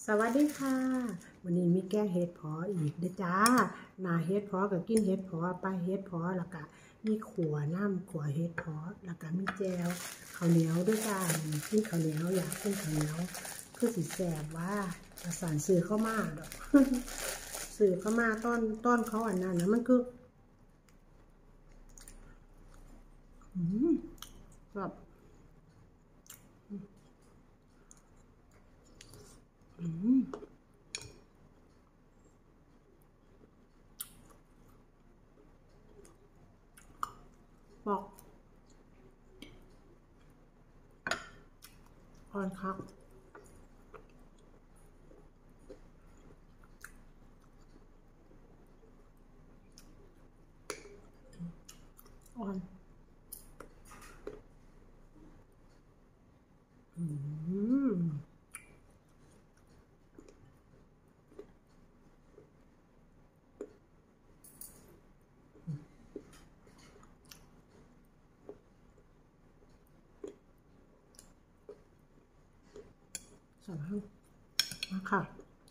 สวัสดีค่ะวันนี้มีแกงเห็ดเพาะอีกเด้อจ้าหน้าเห็ดเพาะกับกินเห็ดเพาะปลาเห็ดเพาะแล้วก็มีขัวน้ำขัวเห็ดเพาะแล้วก็มีแจวข้าวเหนียวด้วยจ้ากินข้าวเหนียวอยากกินข้าวเหนียวคือสิแสบว่าประสานสื่อเข้ามาดอกสื่อเข้ามาต้นเขาอันนั้นนะมันคือแบบบอกอ่อนคักอ่อนสั่งให้มาค่ะ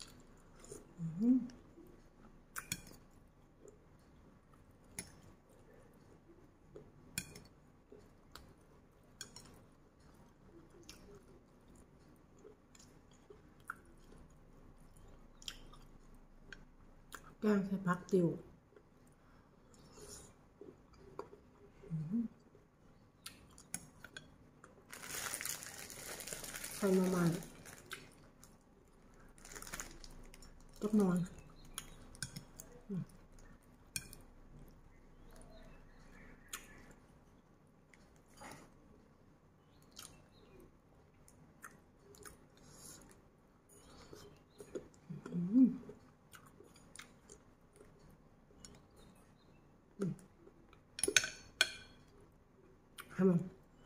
แกงใส่ผักติ๋วใส่มามันตักนอนให้มัน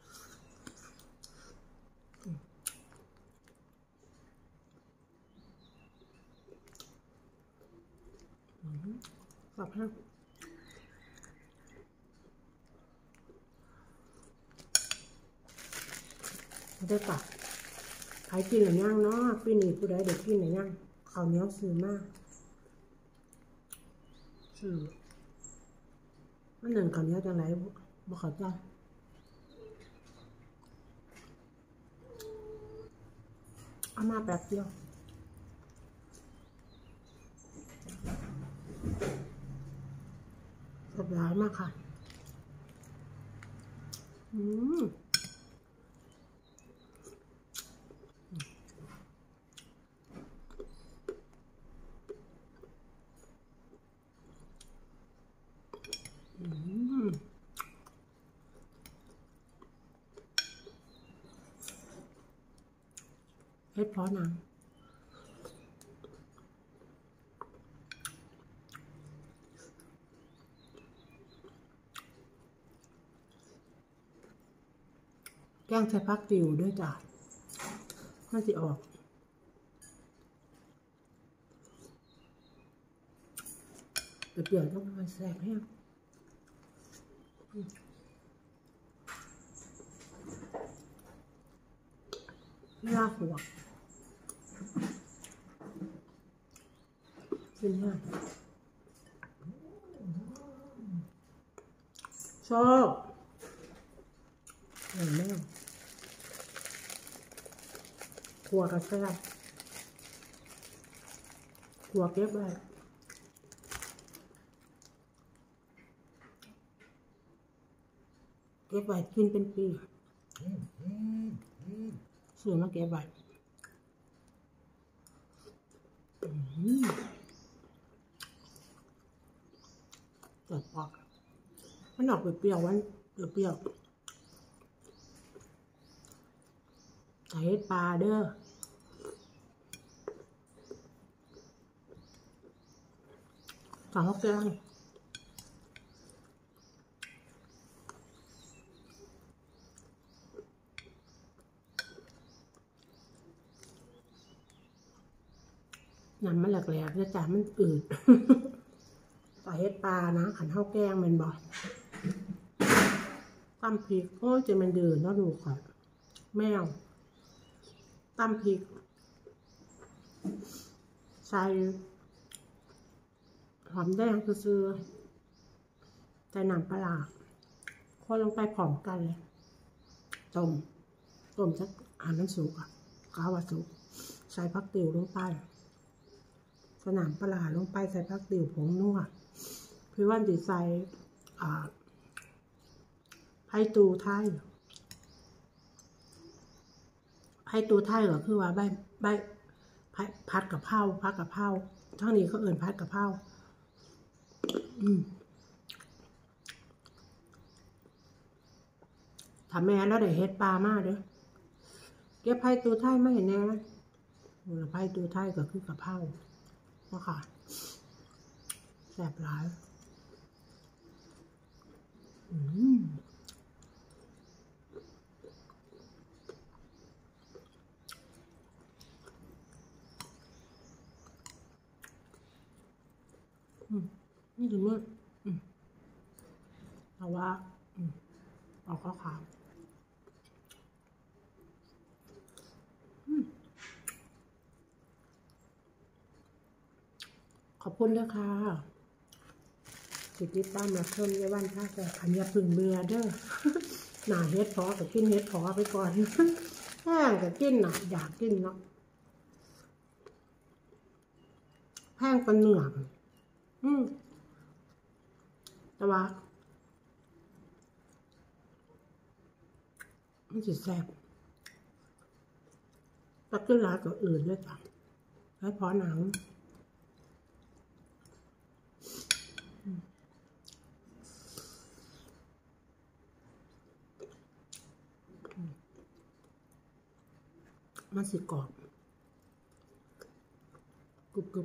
สับให้ได้ปะใครกินหรือยังเนาะปีนี้ผู้ใดเด็กกินหรือยังข้าวเหนียวซื้อมากซื้อมันหนึ่งข้าวเหนียวจังไรบ่เข้าใจเอามาแป๊บเดียวสับหลายมากค่ะเฮ็ดเพาะหนังแกงใส่ผักติ๋วด้วยจ้ะมันสิออกเปรี้ยวๆต้องมาแซ่บแห้งลาหัวกินง่ายชอบอร่อยมากถั่วกระแซ่บถั่วเก็บไว้กินเป็นปีซื้อมาเก็บไว้จัดปอกมันออกเปรี้ยวๆวันเปรี้ยวใส่เห็ดปลาเด้อข้าวแกงน้ำมันแหลกๆจะจ่ามันอืดใส่เห็ดปลานะขันข้าวแกงมันบอกตำพริกโอ้ยจะมันเดือดแล้วดูค่ะแมวตำพริกใส่หอมแดงซื่อใส่น้ำปลาคนลงไปพร้อมกันเลยต้มสักมันสุกกาวสุกใส่ผักติ๋วลงไปใส่น้ำปลาลงไปใส่ผักติ๋วผงนัวพี่วันจะใส่ไผ่ตูไทยก็คือว่าใบผัดกะเพราทั้งนี้เขาเอิ่นผัดกะเพราถ้าแม่แล้วได้เฮ็ดปลามากเด้อเก็บไผ่ตูไทยไม่เห็นแน่ไผ่ตูไทยก็คือกะเพราเนาะค่ะแซ่บหลายนี่ถึงเนี่ยเพราะว่าเอาข้าวขาวขอบคุณนะคะติดตามมาชมในวันท่าแต่อันนี้พึ่งเบื่อเด้อหนาเฮ็ดพอกับกินเฮ็ดพอไปก่อนแห้งกับกินน่ะอยากกินเนาะแห้งเป็นเนื้อแต่ว่ามันจะแซ่บตักขึ้นร้านตัวอื่นด้วยจ้ะให้พอหนังมันสิกรอบกรุบ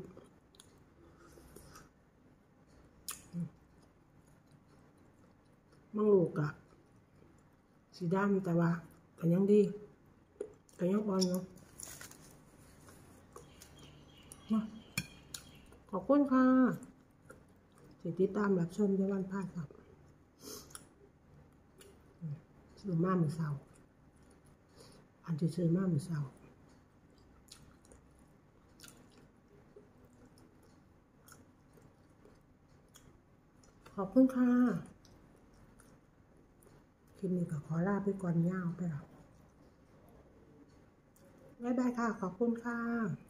มังลูกอะสีดำแต่ว่าก็ยังดีก็ยังอ่อนอยู่ขอบคุณค่ะติดตามรับชมในวันพฤหัสซื้อมาเมื่อเช้าอันที่ซื้อมาเมื่อเช้าขอบคุณค่ะคลิปนี้ก็ขอลาไปก่อนยาวไปแล้วบ๊ายบายค่ะขอบคุณค่ะ